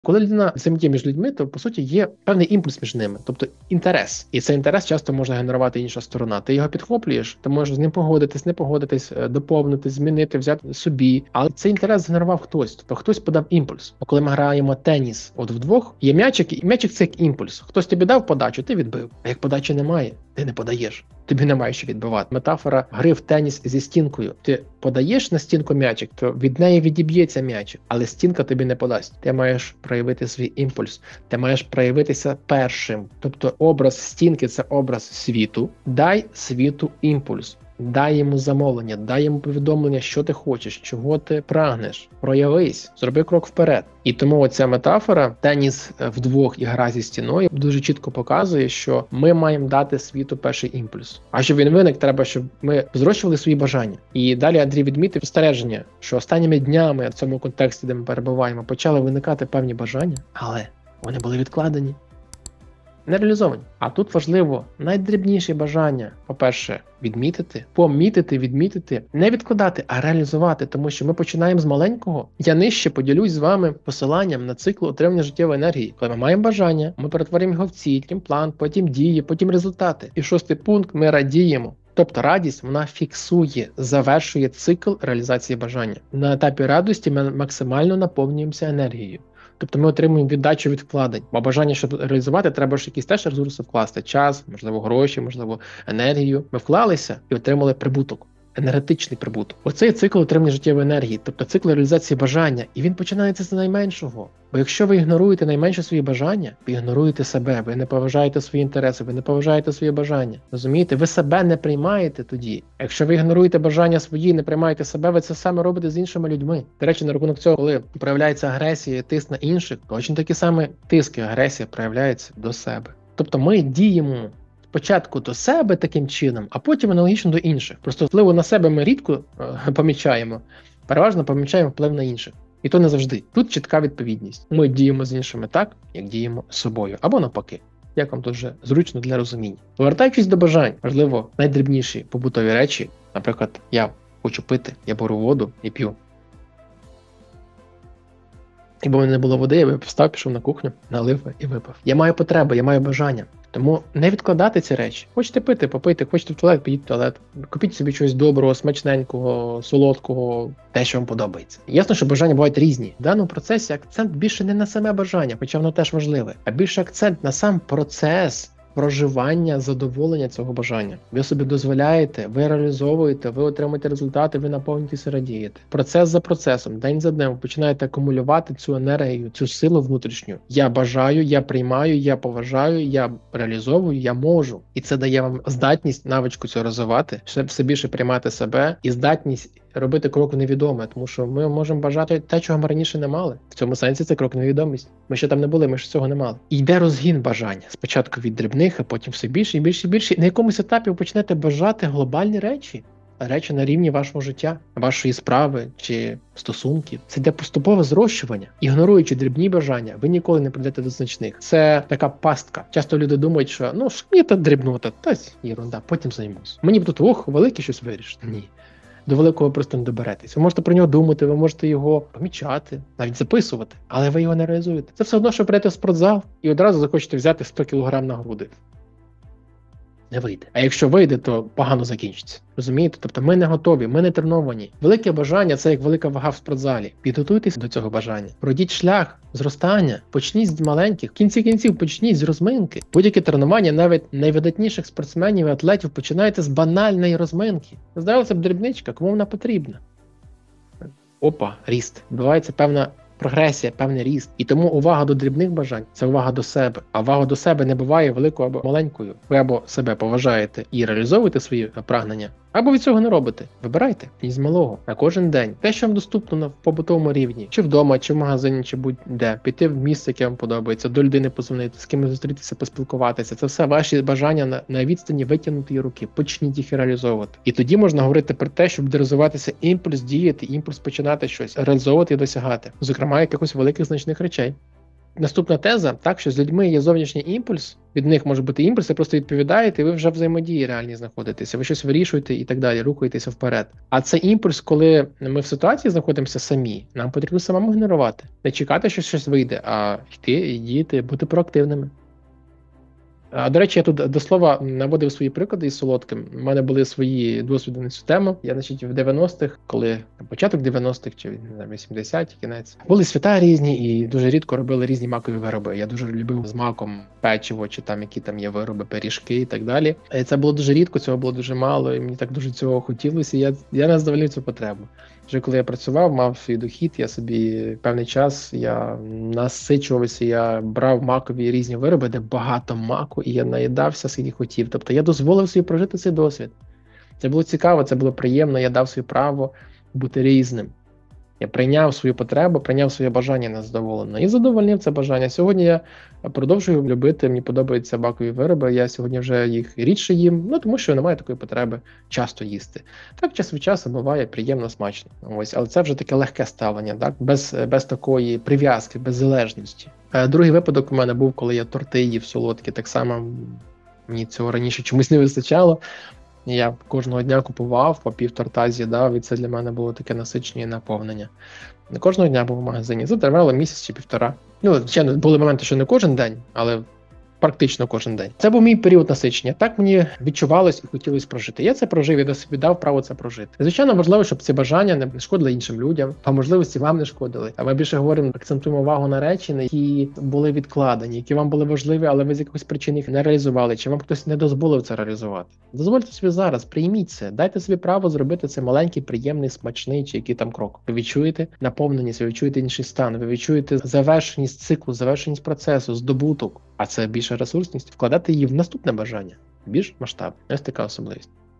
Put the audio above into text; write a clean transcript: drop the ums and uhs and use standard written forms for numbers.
Коли людина взаємодіє між людьми, то по суті є певний імпульс між ними, тобто інтерес. І цей інтерес часто може генерувати інша сторона. Ти його підхоплюєш, ти можеш з ним погодитись, не погодитись, доповнити, змінити, взяти собі. Але цей інтерес генерував хтось, тобто хтось подав імпульс. Бо коли ми граємо теніс, от вдвох є м'ячик, і м'ячик це як імпульс. Хтось тобі дав подачу, ти відбив. А як подачі немає, ти не подаєш. Тобі немає що відбивати. Метафора гри в теніс зі стінкою. Ти подаєш на стінку м'ячик, то від неї відіб'ється м'ячик, але стінка тобі не подасть. Ти маєш проявити свій імпульс, ти маєш проявитися першим. Тобто образ стінки – це образ світу. Дай світу імпульс. Дай йому замовлення, дай йому повідомлення, що ти хочеш, чого ти прагнеш. Проявись, зроби крок вперед. І тому оця метафора, теніс вдвох і гра зі стіною, дуже чітко показує, що ми маємо дати світу перший імпульс. А щоб він виник, треба, щоб ми зрощували свої бажання. І далі Андрій відмітив спостереження, що останніми днями в цьому контексті, де ми перебуваємо, почали виникати певні бажання, але вони були відкладені, не реалізовані. А тут важливо найдрібніші бажання, по-перше, відмітити, не відкладати, а реалізувати, тому що ми починаємо з маленького. Я нижче поділюсь з вами посиланням на цикл отримання життєвої енергії. Коли ми маємо бажання, ми перетворюємо його в ціль, потім план, потім дії, потім результати. І 6-й пункт – ми радіємо. Тобто радість, вона фіксує, завершує цикл реалізації бажання. На етапі радості ми максимально наповнюємося енергією. Тобто ми отримуємо віддачу від вкладень. Бо бажання, щоб реалізувати, треба ж якісь теж ресурси вкласти. Час, можливо, гроші, можливо, енергію. Ми вклалися і отримали прибуток. Енергетичний прибуток. Оцей цикл отримання життєвої енергії, тобто цикл реалізації бажання. І він починається з найменшого. Бо якщо ви ігноруєте найменше свої бажання, ви ігноруєте себе, ви не поважаєте свої інтереси, ви не поважаєте свої бажання. Розумієте? Ви себе не приймаєте тоді. Якщо ви ігноруєте бажання свої, не приймаєте себе, ви це саме робите з іншими людьми. До речі, на рахунок цього, коли проявляється агресія, тиск на інших, точно такі самі тиски, агресія проявляється до себе. Тобто ми діємо спочатку до себе таким чином, а потім аналогічно до інших. Просто впливу на себе ми рідко помічаємо, переважно помічаємо вплив на інших. І то не завжди. Тут чітка відповідність. Ми діємо з іншими так, як діємо з собою. Або навпаки. Як вам тут вже зручно для розуміння. Повертаючись до бажань, важливо, найдрібніші побутові речі. Наприклад, я хочу пити, я беру воду і п'ю. Якби в мене не було води, я б встав, пішов на кухню, налив і випив. Я маю потреби, я маю бажання. Тому не відкладати ці речі. Хочете пити, попийте, хочете в туалет, підіть в туалет. Купіть собі щось доброго, смачненького, солодкого, те, що вам подобається. Ясно, що бажання бувають різні. В даному процесі акцент більше не на саме бажання, хоча воно теж важливе, а більше акцент на сам процес проживання, задоволення цього бажання. Ви собі дозволяєте, ви реалізовуєте, ви отримуєте результати, ви наповнюєтеся і радієте. Процес за процесом, день за днем ви починаєте акумулювати цю енергію, цю силу внутрішню. Я бажаю, я приймаю, я поважаю, я реалізовую, я можу. І це дає вам здатність, навичку цього розвивати, щоб все більше приймати себе і здатність робити крок в невідоме, тому що ми можемо бажати те, чого ми раніше не мали. В цьому сенсі це крок в невідомість. Ми ще там не були, ми ще цього не мали. І йде розгін бажання. Спочатку від дрібних, а потім все більше і більше і більше. На якомусь етапі ви почнете бажати глобальні речі. Речі на рівні вашого життя, вашої справи чи стосунків. Це йде поступове зрощування. Ігноруючи дрібні бажання, ви ніколи не прийдете до значних. Це така пастка. Часто люди думають, що мені тут дрібнота, та єрунда, потім займусь. Мені б тут велике щось вирішити. Ні. До великого ви просто не доберетесь. Ви можете про нього думати, ви можете його помічати, навіть записувати, але ви його не реалізуєте. Це все одно, що прийти в спортзал і одразу захочете взяти 100 кг на груди. Не вийде. А якщо вийде, то погано закінчиться. Розумієте? Тобто ми не готові, ми не треновані. Велике бажання – це як велика вага в спортзалі. Підготуйтесь до цього бажання. Пройдіть шлях зростання. Почніть з маленьких. В кінці кінців почніть з розминки. Будь-яке тренування навіть найвидатніших спортсменів і атлетів починаєте з банальної розминки. Здавалося б, дрібничка, кому вона потрібна? Опа, ріст. Відбувається певна прогресія, певний ріст. І тому увага до дрібних бажань – це увага до себе. А увага до себе не буває великою або маленькою. Ви або себе поважаєте і реалізовуєте свої прагнення, або від цього не робите. Вибирайте із малого на кожен день. Те, що вам доступно на побутовому рівні. Чи вдома, чи в магазині, чи будь-де. Піти в місце, яке вам подобається, до людини позвонити, з кимось зустрітися, поспілкуватися. Це все ваші бажання на відстані витягнутої руки. Почніть їх реалізовувати. І тоді можна говорити про те, щоб розвиватися імпульс діяти, імпульс починати щось, реалізовувати і досягати. Зокрема, якихось великих значних речей. наступна теза, так, що з людьми є зовнішній імпульс, від них може бути імпульс, ви просто відповідаєте, і ви вже взаємодії реальні знаходитеся, ви щось вирішуєте і так далі, рухаєтеся вперед. А це імпульс, коли ми в ситуації знаходимося самі, нам потрібно самому генерувати. Не чекати, що щось вийде, а йти і діяти, бути проактивними. До речі, я тут до слова наводив свої приклади із солодким. У мене були свої досвіди на цю тему. Я, значить, в 90-х, коли початок 90-х чи 80-ті, кінець, були свята різні і дуже рідко робили різні макові вироби. Я дуже любив з маком печиво, чи там які там є вироби, пиріжки і так далі. І це було дуже рідко, цього було дуже мало, і мені так дуже цього хотілося. Я не задовольнив цю потребу. Вже коли я працював, мав свій дохід, я собі певний час я насичувався, я брав макові різні вироби, де багато маку, і я наїдався, скільки хотів. Тобто я дозволив собі прожити цей досвід. Це було цікаво, це було приємно, я дав собі право бути різним. Я прийняв свою потребу, прийняв своє бажання незадоволено і задовольнив це бажання. Сьогодні я продовжую любити, мені подобаються макові вироби, я сьогодні вже їх рідше їм, тому що немає такої потреби часто їсти. Так, час від часу буває приємно, смачно. Ось, але це вже таке легке ставлення, так? Без такої прив'язки, без залежності. Другий випадок у мене був, коли я торти їв солодкі, так само мені цього раніше чомусь не вистачало. Я кожного дня купував, по пів торта з'їдав, і це для мене було таке насичення і наповнення. Не кожного дня був в магазині, це тривало місяць чи півтора. Звичайно, були моменти, що не кожен день, але практично кожен день. Це був мій період насичення. Так мені відчувалось і хотілося прожити. Я це прожив, я собі дав право це прожити. Звичайно, важливо, щоб ці бажання не шкодили іншим людям, а можливості вам не шкодили. А ми більше говоримо, акцентуємо увагу на речі, які були відкладені, які вам були важливі, але ви з якихось причин їх не реалізували, чи вам хтось не дозволив це реалізувати. Дозвольте собі зараз, прийміть це, дайте собі право зробити це маленький, приємний, смачний чи який там крок. Ви відчуєте наповненість, ви відчуєте інший стан, ви відчуєте завершеність циклу, завершеність процесу, здобуток. А це більша ресурсність, вкладати її в наступне бажання, більш масштабне. Ось така особливість.